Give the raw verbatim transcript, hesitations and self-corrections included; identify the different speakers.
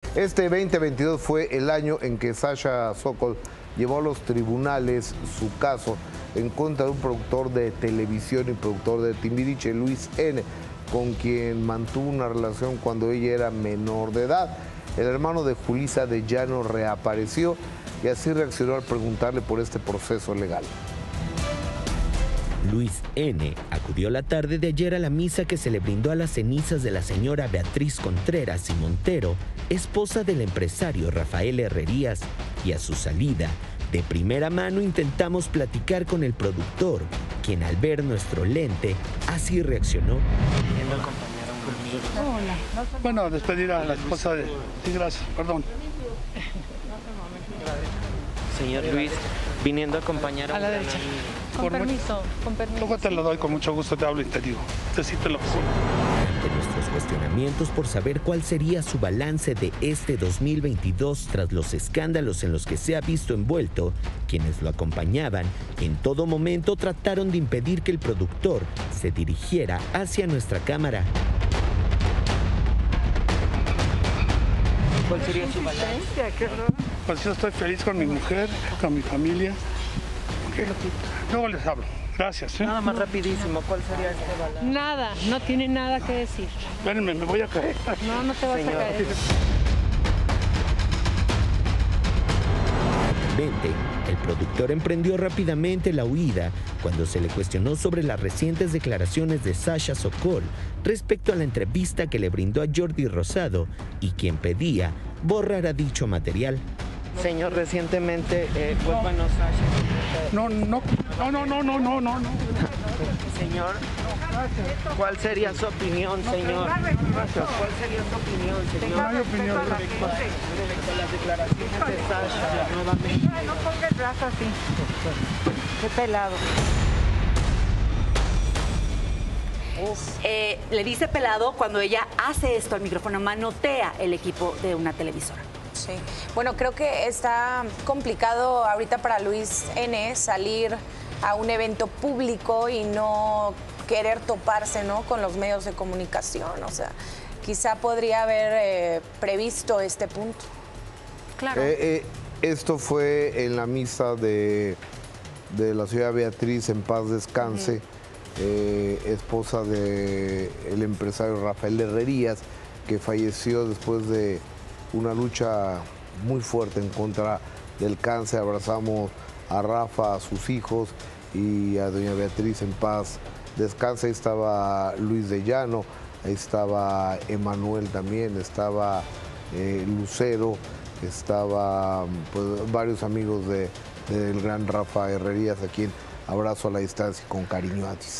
Speaker 1: Este veinte veintidós fue el año en que Sasha Sokol llevó a los tribunales su caso en contra de un productor de televisión y productor de Timbiriche, Luis N., con quien mantuvo una relación cuando ella era menor de edad. El hermano de Julissa de Llano reapareció y así reaccionó al preguntarle por este proceso legal.
Speaker 2: Luis N. acudió la tarde de ayer a la misa que se le brindó a las cenizas de la señora Beatriz Contreras y Montero, esposa del empresario Rafael Herrerías, y a su salida, de primera mano intentamos platicar con el productor, quien al ver nuestro lente, así reaccionó.
Speaker 3: Hola. Bueno, despedir a la esposa de... Sí, gracias, perdón.
Speaker 4: Señor Luis, viniendo a acompañar a,
Speaker 5: a la derecha. Con
Speaker 3: Por
Speaker 5: permiso,
Speaker 3: mucho...
Speaker 5: con permiso.
Speaker 3: Luego te lo doy, con mucho gusto te hablo y te digo. Te sí te lo juro.
Speaker 2: Ante nuestros cuestionamientos por saber cuál sería su balance de este dos mil veintidós tras los escándalos en los que se ha visto envuelto, quienes lo acompañaban en todo momento trataron de impedir que el productor se dirigiera hacia nuestra cámara.
Speaker 4: ¿Cuál sería su balance?
Speaker 3: Pues yo estoy feliz con mi mujer, con mi familia. Okay. Luego les hablo. Gracias. ¿eh?
Speaker 4: Nada más rapidísimo, ¿cuál sería este balance?
Speaker 5: Nada, no tiene nada que decir.
Speaker 3: Espérenme, me voy a caer.
Speaker 5: No, no te vas
Speaker 4: Señor.
Speaker 5: a caer.
Speaker 2: El productor emprendió rápidamente la huida cuando se le cuestionó sobre las recientes declaraciones de Sasha Sokol respecto a la entrevista que le brindó a Jordi Rosado y quien pedía borrar a dicho material.
Speaker 4: Señor, recientemente, eh, pues no. bueno, Sasha...
Speaker 3: No, no, no, no, no, no, no, no.
Speaker 4: Señor, ¿cuál sería su opinión, señor? ¿Cuál sería su opinión, señor?
Speaker 3: No hay opinión.
Speaker 4: Respecto a las declaraciones de Sasha, nuevamente.
Speaker 5: No ponga el brazo así. Qué pelado.
Speaker 6: Eh, le dice pelado cuando ella hace esto al micrófono, manotea el equipo de una televisora.
Speaker 7: Sí, bueno, creo que está complicado ahorita para Luis N. salir a un evento público y no querer toparse, ¿no?, con los medios de comunicación. O sea, quizá podría haber eh, previsto este punto.
Speaker 6: Claro.
Speaker 1: Eh, eh, esto fue en la misa de, de la señora Beatriz, en paz descanse, uh-huh. eh, esposa del empresario Rafael Herrerías, que falleció después de una lucha muy fuerte en contra del cáncer. Abrazamos a Rafa, a sus hijos y a doña Beatriz en paz descanse. Ahí estaba Luis de Llano, ahí estaba Emanuel también, estaba eh, Lucero, estaba pues, varios amigos de, del gran Rafa Herrerías, a quien abrazo a la distancia y con cariño a ti.